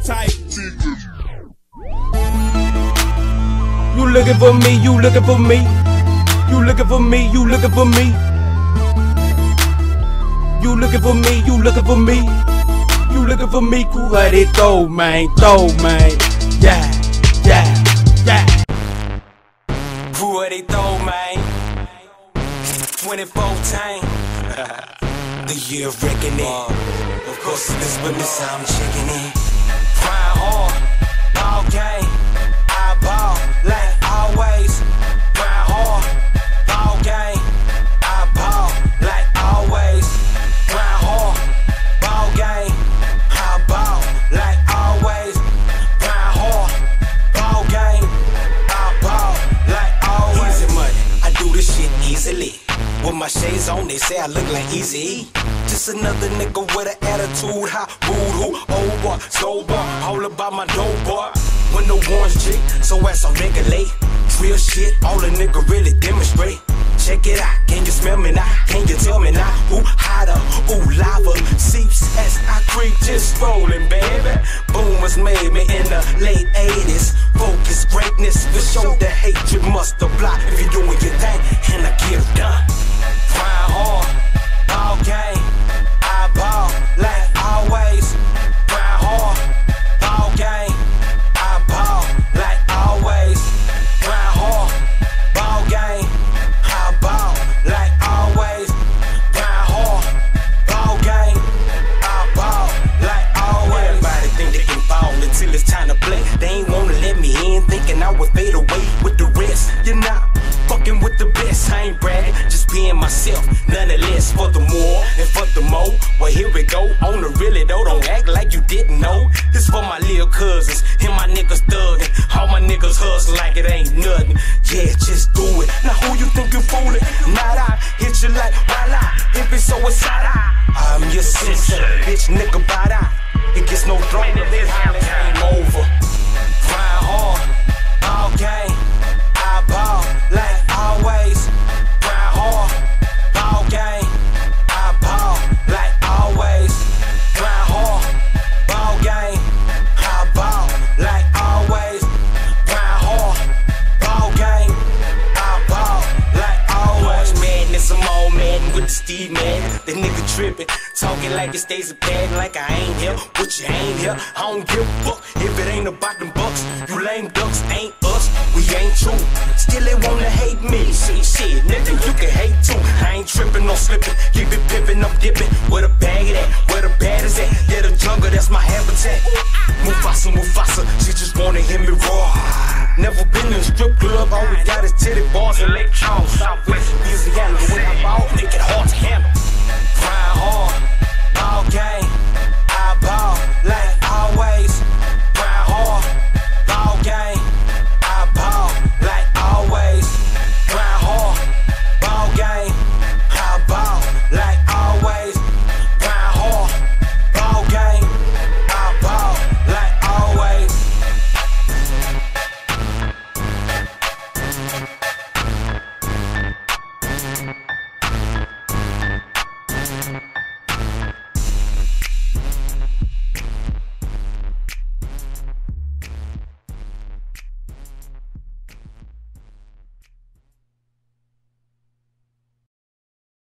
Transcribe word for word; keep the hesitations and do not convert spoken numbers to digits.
type. You looking for me, you looking for me. You looking for me, you looking for me. You looking for me, you looking for me. You looking for me, cool how they throw, man, throw, man. Yeah, yeah, yeah. Cool how they throw, man. twenty fourteen, the year of reckoning. Of course, this business I'm checking in. Grind hard, ball game. I ball like always. Grind hard, ball game. I ball like always. Grind hard, ball game. I ball like always. Grind hard, ball game. I ball like always. Easy money, I do this shit easily. With my shades on, they say I look like Easy. Just another nigga with an attitude, hot, rude, who, over, sober, all about my dope boy. When the ones G, so as I regulate, real shit, all a nigga really demonstrate. Check it out, can you smell me now? Can you tell me now? Who hotter? Ooh, lava seeps as I creep, just rolling, baby. Boomers made me in the late eighties. Focus, greatness, for show the hatred must apply. If you're doing your thing, and I get it done. Grind hard, ball game. I ball like always. Grind hard, ball game. I ball like always. Grind hard, ball game. I ball like always. Grind hard, ball game. I ball like always. Everybody think they can ball until it's time to play. They ain't wanna let me in, thinking I would fade away with the rest. You're not fucking with the best. I ain't bragging, just being myself. Nonetheless, for the more and for the more. Well, here we go. On the really though, don't act like you didn't know. This for my little cousins and my niggas thuggin'. All my niggas hustle like it ain't nothing. Yeah, just do it. Now who you think you fooling? Not I. Hit you like voila. If it's so it's out. I'm your sister, bitch nigga by that. It gets no stronger. This game over. Grind hard, all game. I ball like always. Grind hard, ball game. I ball like always. Grind hard, ball game. I ball like always. Grind hard, ball game. I ball like always. Madness, I'm all mad with the Steve man. The nigga trippin', talking like it stays a bag, like I ain't here. But you ain't here. I don't give a fuck if it ain't about them bucks. You lame ducks ain't us. We ain't true. Still they wanna hate me. Shit, shit, nigga, you can hate too. I ain't trippin', no slippin'. Keep it pippin', I'm dippin'. Where the bag at? Where the bad is at? Yeah, the jungle, that's my habitat. Mufasa, Mufasa, she just wanna hear me roar. Never been in a strip club, all we got is titty bars and Lake Charles, Southwest Louisiana. When I ball, make it hard to handle. Grind hard, ball game. I ball like always. Grind hard, ball game. I ball like always. Grind hard, ball game. I ball like always. Grind hard, ball game. I ball like always.